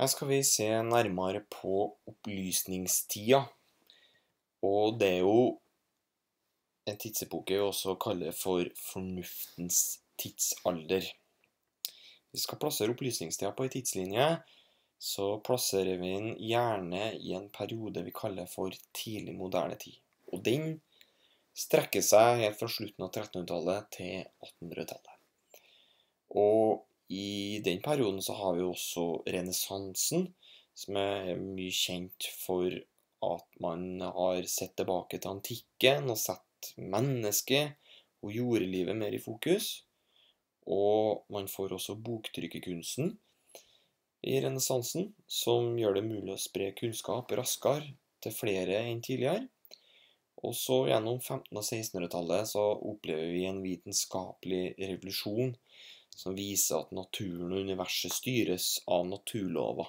Her skal vi se nærmere på opplysningstida, og det er jo en tidsepoke vi også kaller for fornuftens tidsalder. Hvis vi skal plassere opplysningstida på en tidslinje, så plasserer vi den gjerne i en periode vi kaller for tidlig moderne tid. Og den strekker seg helt fra slutten av 1300-tallet til 1800-tallet. Og i den perioden så har vi også renessansen, som er mye kjent for at man har sett tilbake til antikken og sett mennesket og jordelivet mer i fokus. Og man får også boktrykkerkunsten i renessansen, som gjør det mulig å spre kunnskap raskere til flere enn tidligere. Og så gjennom 1500- og 1600-tallet så opplever vi en vitenskapelig revolusjon som viser at naturen og universet styres av naturlover.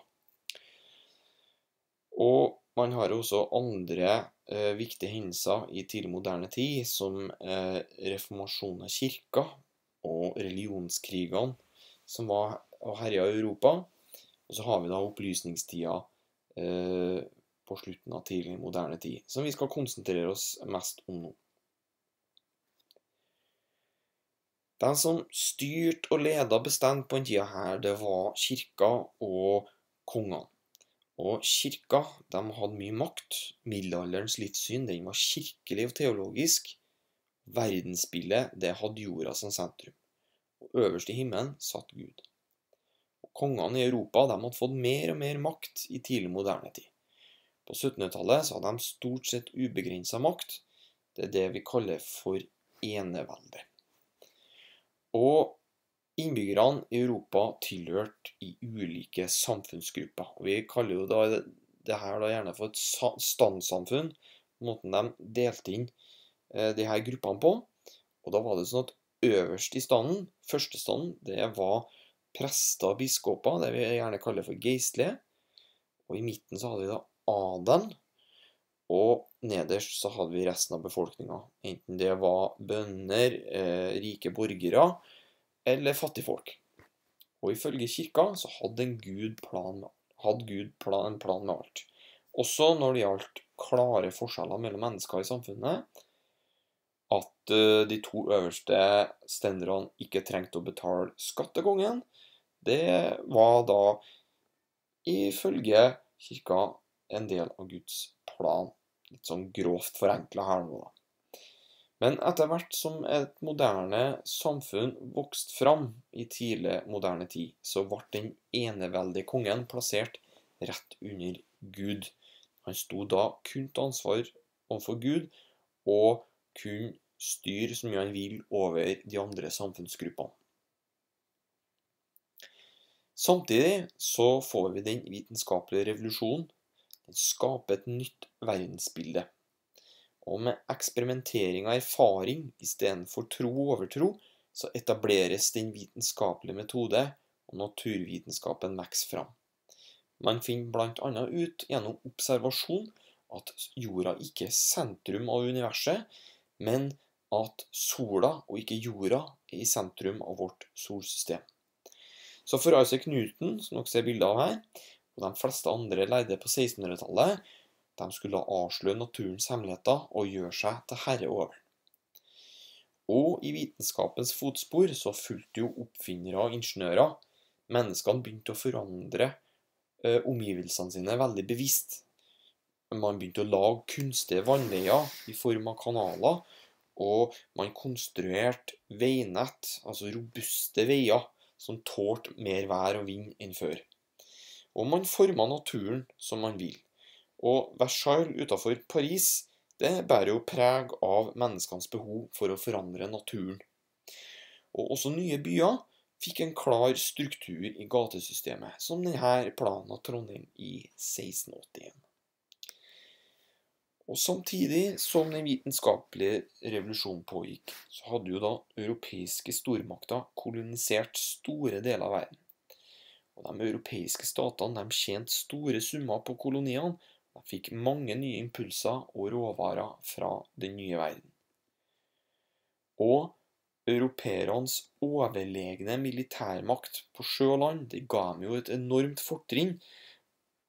Og man har også andre viktige hendelser i tidlig moderne tid, som reformasjonen av kirka og religionskrigene som var herja i Europa. Og så har vi da opplysningstida på slutten av tidlig moderne tid, som vi skal konsentrere oss mest om nå. De som styrte og ledet bestemt på den tida her, det var kirka og kongene. Og kirka, de hadde mye makt. Middelalderens livssyn, den var kirkelig og teologisk. Verdensbildet, det hadde jorda som sentrum. Og øverst i himmelen satt Gud. Og kongene i Europa, de hadde fått mer og mer makt i tidlig moderne tid. På 1700-tallet så hadde de stort sett ubegrenset makt. Det er det vi kaller for enevelde. Og innbyggerne i Europa tilhørte i ulike samfunnsgrupper. Og vi kaller jo det her da gjerne for et standsamfunn, måten de delte inn de her gruppene på. Og da var det sånn at øverst i standen, første standen, det var prester og biskoper, det vi gjerne kaller for geistlige. Og i midten så hadde vi da adelen, og nederst så hadde vi resten av befolkningen, enten det var bønder, rike borgere eller fattigfolk. Og ifølge kirka så hadde Gud en plan med alt. Også når det gjaldt klare forskjeller mellom mennesker i samfunnet, at de to øverste stenderne ikke trengte å betale skatt til kongen, det var da ifølge kirka en del av Guds plan. Litt sånn grovt forenklet her nå da. Men etter hvert som et moderne samfunn vokste fram i tidlig moderne tid, så ble den eneveldige kongen plassert rett under Gud. Han sto da kun til ansvar overfor Gud, og kunne styre så mye han vil over de andre samfunnsgruppene. Samtidig så får vi den vitenskapelige revolusjonen. Den skaper et nytt verdensbilde. Og med eksperimentering og erfaring i stedet for tro og overtro, så etableres den vitenskapelige metode, og naturvitenskapen vokser fram. Man finner blant annet ut gjennom observasjon at jorda ikke er sentrum av universet, men at sola og ikke jorda er i sentrum av vårt solsystem. Så for Isaac Newton, som dere ser bilder av her, og de fleste andre lærde på 1600-tallet, de skulle avsløre naturens hemmeligheter og gjøre seg til herre over. Og i vitenskapens fotspor så fulgte jo oppfinnere og ingeniører. Menneskene begynte å forandre omgivelsene sine veldig bevisst. Man begynte å lage kunstige vannveier i form av kanaler, og man konstruerte veinett, altså robuste veier, som tålte mer vær og vind enn før. Og man formet naturen som man vil. Og Versailles utenfor Paris, det bærer jo preg av menneskenes behov for å forandre naturen. Og også nye byer fikk en klar struktur i gatesystemet, som denne planen av Trondheim i 1681. Og samtidig som den vitenskapelige revolusjonen pågikk, så hadde jo da europeiske stormakter kolonisert store deler av verden. Og de europeiske statene de tjente store summer på koloniene. De fikk mange nye impulser og råvarer fra den nye verden. Og europeernes overlegne militærmakt på sjø og land, det ga dem jo et enormt fortrinn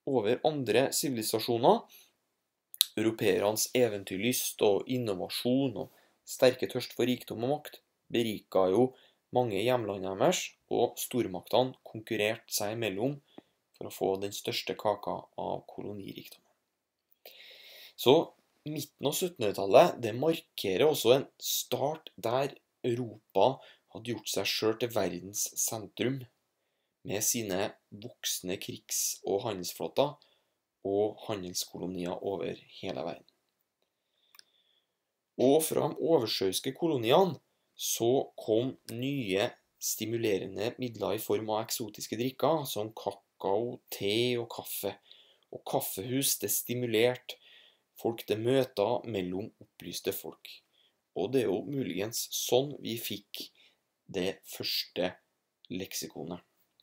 over andre sivilisasjoner. Europeernes eventyrlyst og innovasjon og sterke tørst for rikdom og makt berika jo mange i hjemlandet deres, og stormaktene konkurrerte seg imellom for å få den største kaka av kolonirikdom. Så midten av 1700-tallet det markerer også en start der Europa hadde gjort seg selv til verdens sentrum, med sine voksne krigs- og handelsflåter og handelskolonier over hele verden. Og fra de oversjøiske koloniene så kom nye stimulerende midler i form av eksotiske drikker, som kakao, te og kaffe. Og kaffehus det stimulerte folk til møter mellom opplyste folk. Og det er jo muligens sånn vi fikk det første leksikonet.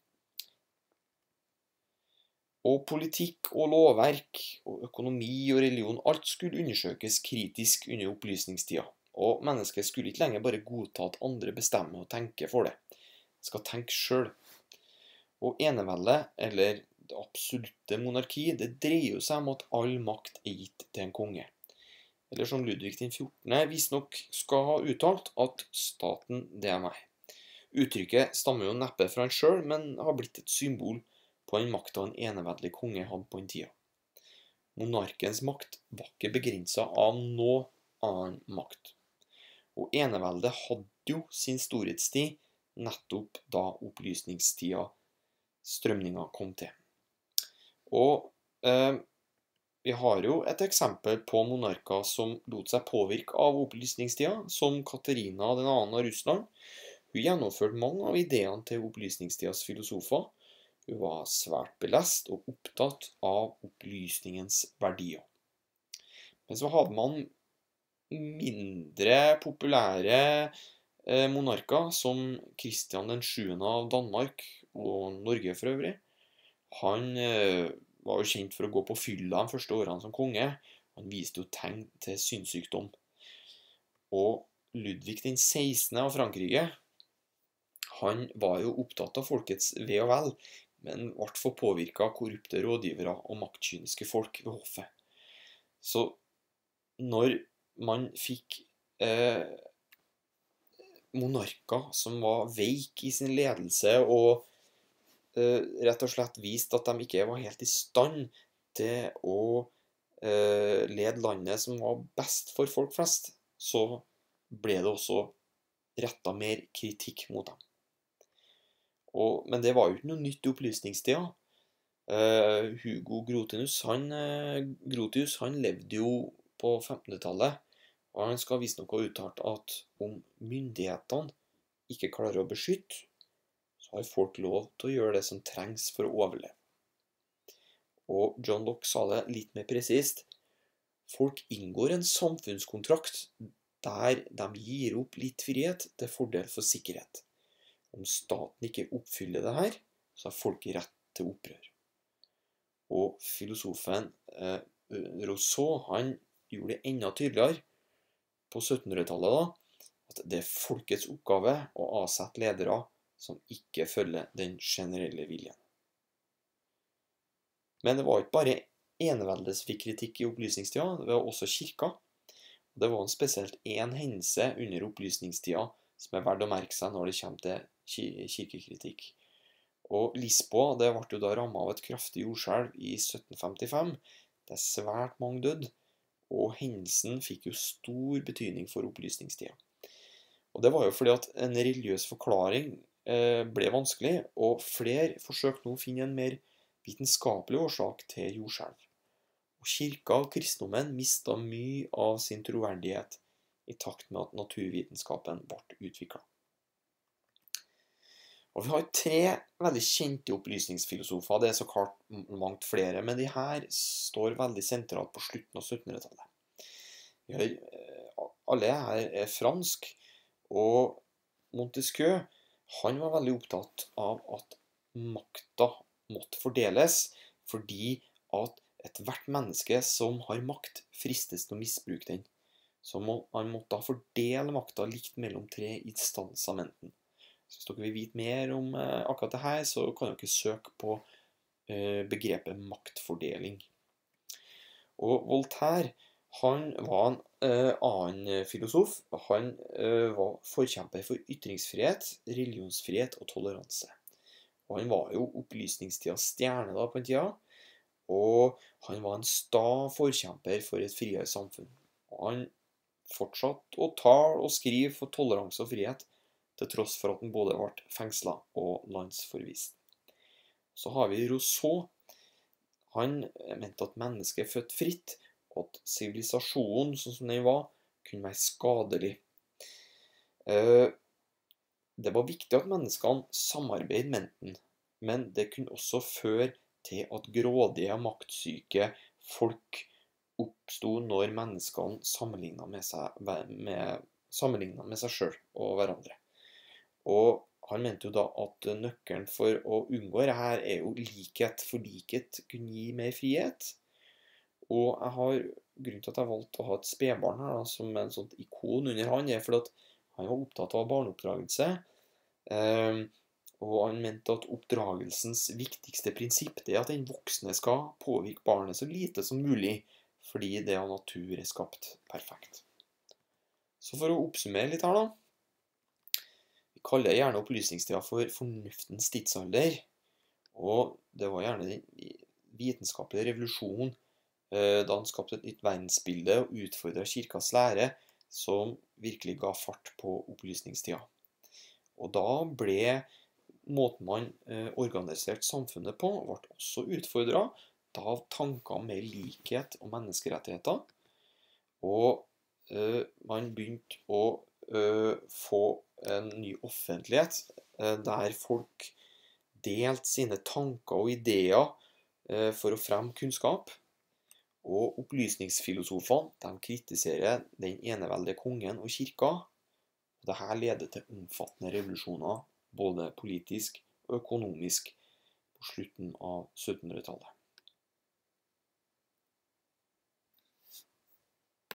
Og politikk og lovverk og økonomi og religion, alt skulle undersøkes kritisk under opplysningstida. Og mennesket skulle ikke lenger bare godta at andre bestemmer og tenker for det. Det skal tenke selv. Og enevelde, eller det absolutte monarki, det dreier jo seg om at all makt er gitt til en konge. Eller som Ludvig den 14. visstnok skal ha uttalt at staten det er meg. Uttrykket stammer jo neppe fra han selv, men har blitt et symbol på den makta en eneveldig konge hadde på den tida. Monarkens makt var ikke begrenset av noe annen makt. Og eneveldet hadde jo sin storhetstid nettopp da opplysningstida strømninga kom til. Og vi har jo et eksempel på monarker som lot seg påvirke av opplysningstida, som Katarina den annen av Russland. Hun gjennomførte mange av ideene til opplysningstidas filosofer. Hun var svært belest og opptatt av opplysningens verdier. Men så hadde man mindre populære monarker, som Kristian den 7. av Danmark og Norge for øvrig. Han var jo kjent for å gå på fylla de første årene som konge. Han viste jo tegn til sinnssykdom. Og Ludvig den 16. av Frankrike, han var jo opptatt av folkets ve og vel, men ble for påvirket av korrupte rådgivere og maktkyniske folk ved hoffet. Så når man fikk monarker som var veik i sin ledelse og rett og slett viste at de ikke var helt i stand til å lede landet som var best for folk flest, så ble det også rettet mer kritikk mot dem. Men det var jo ikke noe nytt i opplysningstida. Hugo Grotius, han levde jo på 1500-tallet, og han skal visstnok ha uttalt at om myndighetene ikke klarer å beskytte, så har folk lov til å gjøre det som trengs for å overleve. Og John Locke sa det litt mer presist. Folk inngår en samfunnskontrakt der de gir opp litt frihet til fordel for sikkerhet. Om staten ikke oppfyller det her, så har folk rett til opprør. Og filosofen Rousseau, han gjorde det enda tydeligere på 1700-tallet da, at det er folkets oppgave å avsette ledere som ikke følger den generelle viljen. Men det var ikke bare eneveldet som fikk kritikk i opplysningstida, det var også kirka. Det var spesielt en hendelse under opplysningstida som er verdt å merke seg når det kommer til kirkekritikk. Og Lisboa det ble jo da rammet av et kraftig jordskjelv i 1755. Det er svært mange døde, og hendelsen fikk jo stor betydning for opplysningstida. Og det var jo fordi at en religiøs forklaring ble vanskelig, og flere forsøkte nå å finne en mer vitenskapelig årsak til jordskjelv. Og kirka og kristendommen mistet mye av sin troverdighet i takt med at naturvitenskapen ble utviklet. Og vi har 3 veldig kjente opplysningsfilosofer, det er så klart langt flere, men de her står veldig sentralt på slutten av 1700-tallet. Alle her er fransk, og Montesquieu, han var veldig opptatt av at makta måtte fordeles, fordi at ethvert menneske som har makt fristes til å misbruke den. Så man måtte fordele makta likt mellom 3 instanser. Hvis dere vil vite mer om akkurat det her, så kan dere søke på begrepet maktfordeling. Og Voltaire, han var en annen filosof. Han var forkjemper for ytringsfrihet, religionsfrihet og toleranse. Og han var jo opplysningstidens stjerne da på den tida, og han var en sta forkjemper for et friere samfunn. Og han fortsatte å tale og skrive for toleranse og frihet, til tross for at han både ble fengslet og landsforvist. Så har vi Rousseau. Han mente at mennesket er født fritt, og at sivilisasjonen, sånn som den var, kunne være skadelig. Det var viktig at menneskene samarbeidet, mente han, men det kunne også føre til at grådige, maktsyke folk oppsto når menneskene sammenlignet med seg selv og hverandre. Og han mente jo da at nøkkelen for å unngå dette er jo likhet, for likhet kunne gi mer frihet. Og grunnen til at jeg valgte å ha et spedbarn her da, som en sånt ikon under han, er fordi at han var opptatt av barneoppdragelse. Og han mente at oppdragelsens viktigste prinsipp er at den voksne skal påvirke barnet så lite som mulig, fordi det av natur er skapt perfekt. Så for å oppsummere litt her da, vi kaller gjerne opplysningstida for fornuftens tidsalder, og det var gjerne den vitenskapelige revolusjonen, da han skapte et nytt verdensbilde og utfordret kirkas lære, som virkelig ga fart på opplysningstida. Og da ble måten man organiserte samfunnet på, ble også utfordret av tanker om mer likhet og menneskerettigheter, og man begynte å få en ny offentlighet der folk delte sine tanker og ideer for å fremme kunnskap. Og opplysningsfilosofene, de kritiserer den eneveldige kongen og kirka. Dette leder til omfattende revolusjoner, både politisk og økonomisk, på slutten av 1700-tallet.